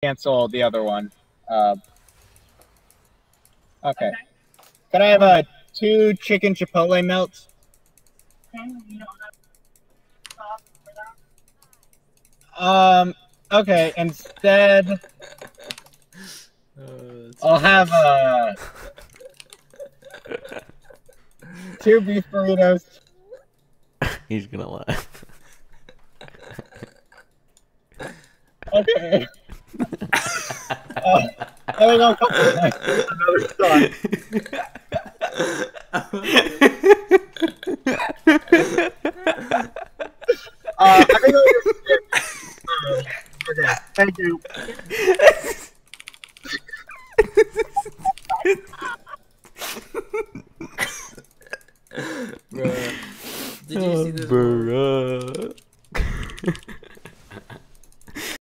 cancel the other one. Okay. Can I have 2 chicken chipotle melts? Okay. Instead, I'll have 2 beef burritos. He's gonna laugh. Okay. I think I'll come with another song. I think I'll just okay. Thank you. Bruh. Did you see this?